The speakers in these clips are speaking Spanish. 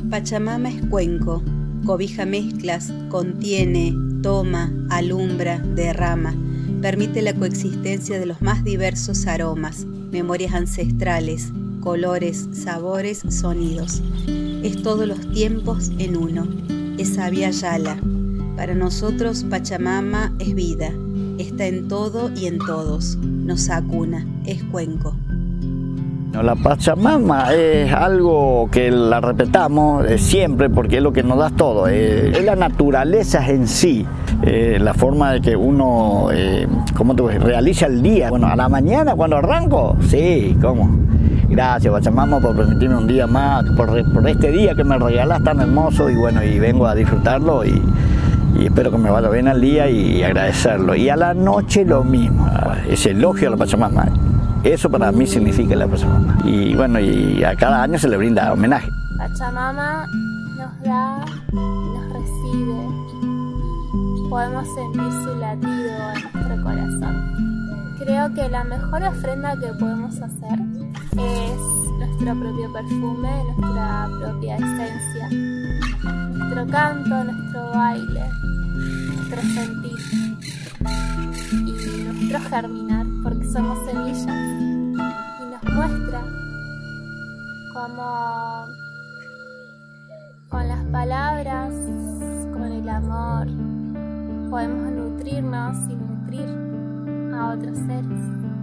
Pachamama es cuenco, cobija mezclas, contiene, toma, alumbra, derrama, permite la coexistencia de los más diversos aromas, memorias ancestrales, colores, sabores, sonidos. Es todos los tiempos en uno, es Abya Yala. Para nosotros Pachamama es vida, está en todo y en todos, nos acuna, es cuenco. La Pachamama es algo que la respetamos siempre porque es lo que nos da todo, es la naturaleza en sí, la forma de que uno realiza el día. Bueno, a la mañana cuando arranco, sí, ¿cómo? Gracias Pachamama por permitirme un día más, por este día que me regalas tan hermoso y bueno, y vengo a disfrutarlo y espero que me vaya bien al día y agradecerlo. Y a la noche lo mismo, ese elogio a la Pachamama. Eso para mí significa la Pachamama. Y bueno, y a cada año se le brinda homenaje. Pachamama nos da, nos recibe y podemos sentir su latido en nuestro corazón. Creo que la mejor ofrenda que podemos hacer es nuestro propio perfume, nuestra propia esencia, nuestro canto, nuestro baile, nuestro sentir y nuestro germinar, porque somos semillas, y nos muestra cómo con las palabras, con el amor, podemos nutrirnos y nutrir a otros seres.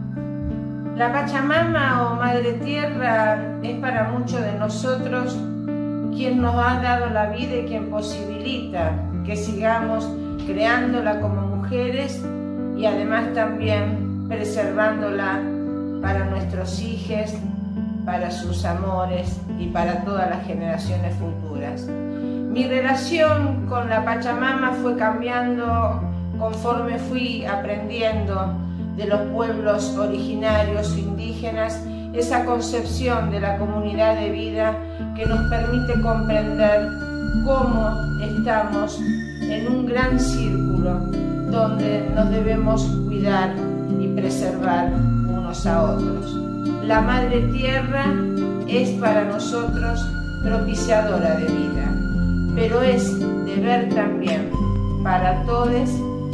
La Pachamama o Madre Tierra es para muchos de nosotros quien nos ha dado la vida y quien posibilita que sigamos creándola como mujeres y además también preservándola para nuestros hijos, para sus amores y para todas las generaciones futuras. Mi relación con la Pachamama fue cambiando conforme fui aprendiendo de los pueblos originarios indígenas esa concepción de la comunidad de vida que nos permite comprender cómo estamos en un gran círculo donde nos debemos cuidar y preservar unos a otros. La Madre Tierra es para nosotros propiciadora de vida, pero es deber también para todos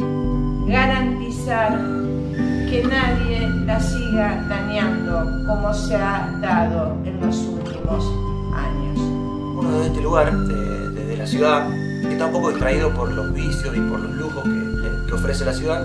garantizar que nadie la siga dañando como se ha dado en los últimos años. Uno desde este lugar, desde la ciudad, está un poco distraído por los vicios y por los lujos que ofrece la ciudad.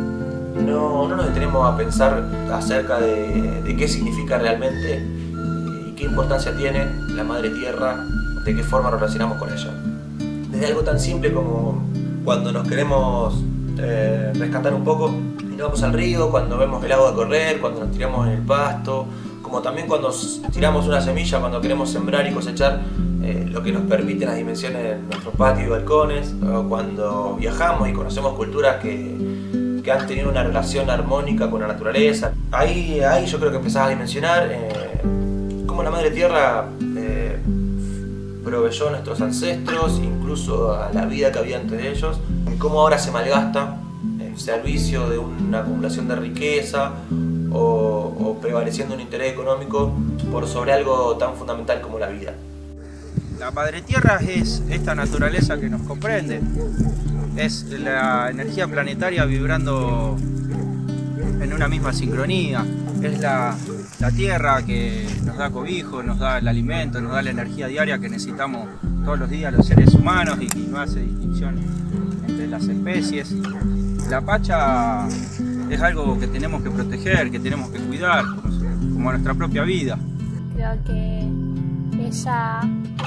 No nos detenemos a pensar acerca de qué significa realmente y qué importancia tiene la Madre Tierra, de qué forma nos relacionamos con ella. Desde algo tan simple como cuando nos queremos rescatar un poco y nos vamos al río, cuando vemos el agua correr, cuando nos tiramos en el pasto, como también cuando tiramos una semilla, cuando queremos sembrar y cosechar lo que nos permiten las dimensiones de nuestro patio y balcones, o cuando viajamos y conocemos culturas que han tenido una relación armónica con la naturaleza. Ahí yo creo que empezás a dimensionar cómo la Madre Tierra proveyó a nuestros ancestros, incluso a la vida que había antes de ellos, y cómo ahora se malgasta en servicio de una acumulación de riqueza o prevaleciendo un interés económico por sobre algo tan fundamental como la vida. La Madre Tierra es esta naturaleza que nos comprende, es la energía planetaria vibrando en una misma sincronía, es la Tierra que nos da cobijo, nos da el alimento, nos da la energía diaria que necesitamos todos los días los seres humanos y no hace distinción entre las especies. La Pacha es algo que tenemos que proteger, que tenemos que cuidar, como a nuestra propia vida. Creo que ella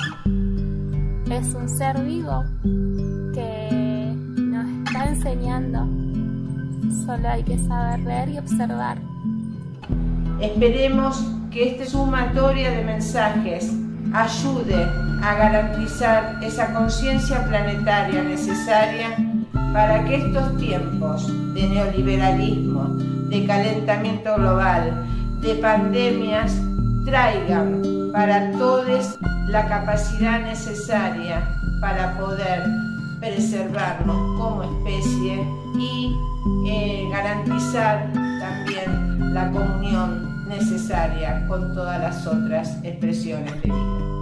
es un ser vivo que nos está enseñando, solo hay que saber leer y observar. Esperemos que esta sumatoria de mensajes ayude a garantizar esa conciencia planetaria necesaria para que estos tiempos de neoliberalismo, de calentamiento global, de pandemias, traigan para todos la capacidad necesaria para poder preservarnos como especie y garantizar también la comunión necesaria con todas las otras expresiones de vida.